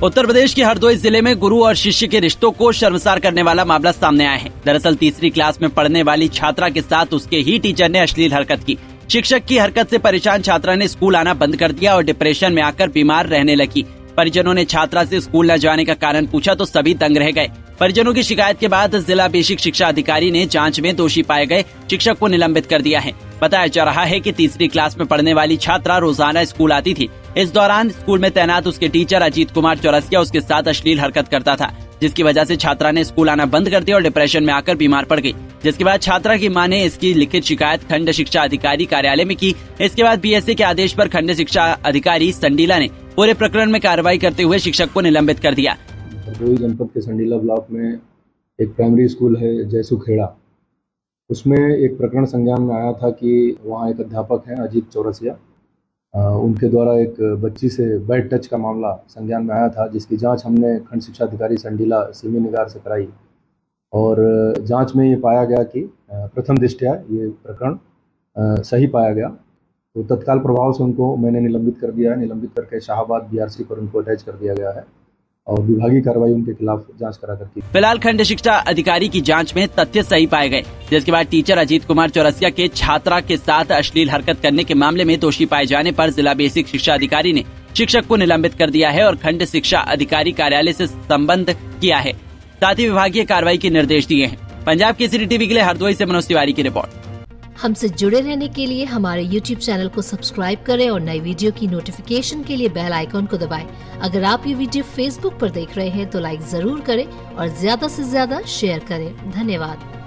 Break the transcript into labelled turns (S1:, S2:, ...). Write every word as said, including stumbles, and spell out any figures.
S1: उत्तर प्रदेश के हरदोई जिले में गुरु और शिष्य के रिश्तों को शर्मसार करने वाला मामला सामने आया है। दरअसल तीसरी क्लास में पढ़ने वाली छात्रा के साथ उसके ही टीचर ने अश्लील हरकत की। शिक्षक की हरकत से परेशान छात्रा ने स्कूल आना बंद कर दिया और डिप्रेशन में आकर बीमार रहने लगी। परिजनों ने छात्रा से स्कूल न जाने का कारण पूछा तो सभी दंग रह गए। परिजनों की शिकायत के बाद जिला बेसिक शिक्षा अधिकारी ने जांच में दोषी पाए गए शिक्षक को निलंबित कर दिया है। बताया जा रहा है कि तीसरी क्लास में पढ़ने वाली छात्रा रोजाना स्कूल आती थी। इस दौरान स्कूल में तैनात उसके टीचर अजीत कुमार चौरसिया उसके साथ अश्लील हरकत करता था, जिसकी वजह से छात्रा ने स्कूल आना बंद कर दिया और डिप्रेशन में आकर बीमार पड़ गई। जिसके बाद छात्रा की मां ने इसकी लिखित शिकायत खंड शिक्षा अधिकारी कार्यालय में की। इसके बाद बीएसए के आदेश पर खंड शिक्षा अधिकारी संडीला ने पूरे प्रकरण में कार्रवाई करते हुए शिक्षक को निलंबित कर दिया।
S2: हरदोई जनपद के संडीला ब्लॉक में एक प्राइमरी स्कूल है जयसु खेड़ा, उसमें एक प्रकरण संज्ञान में आया था कि वहाँ एक अध्यापक हैं अजीत चौरसिया, उनके द्वारा एक बच्ची से बैड टच का मामला संज्ञान में आया था, जिसकी जांच हमने खंड शिक्षा अधिकारी संडीला सिमी निगार से कराई और जांच में ये पाया गया कि प्रथम दृष्टया ये प्रकरण सही पाया गया। तो तत्काल प्रभाव से उनको मैंने निलंबित कर दिया है। निलंबित करके शाहबाद बीआरसी पर उनको अटैच कर दिया गया है और विभागीय कार्रवाई उनके खिलाफ जांच करा करती है।
S1: फिलहाल खंड शिक्षा अधिकारी की जांच में तथ्य सही पाए गए, जिसके बाद टीचर अजीत कुमार चौरसिया के छात्रा के साथ अश्लील हरकत करने के मामले में दोषी पाए जाने पर जिला बेसिक शिक्षा अधिकारी ने शिक्षक को निलंबित कर दिया है और खंड शिक्षा अधिकारी कार्यालय से संबंध किया है। साथ ही विभागीय कार्रवाई के निर्देश दिए हैं। पंजाब केसरी टीवी के लिए हरदोई से मनोज तिवारी की रिपोर्ट।
S3: हमसे जुड़े रहने के लिए हमारे यूट्यूब चैनल को सब्सक्राइब करें और नई वीडियो की नोटिफिकेशन के लिए बेल आइकॉन को दबाएं। अगर आप ये वीडियो फेसबुक पर देख रहे हैं तो लाइक जरूर करें और ज्यादा से ज्यादा शेयर करें। धन्यवाद।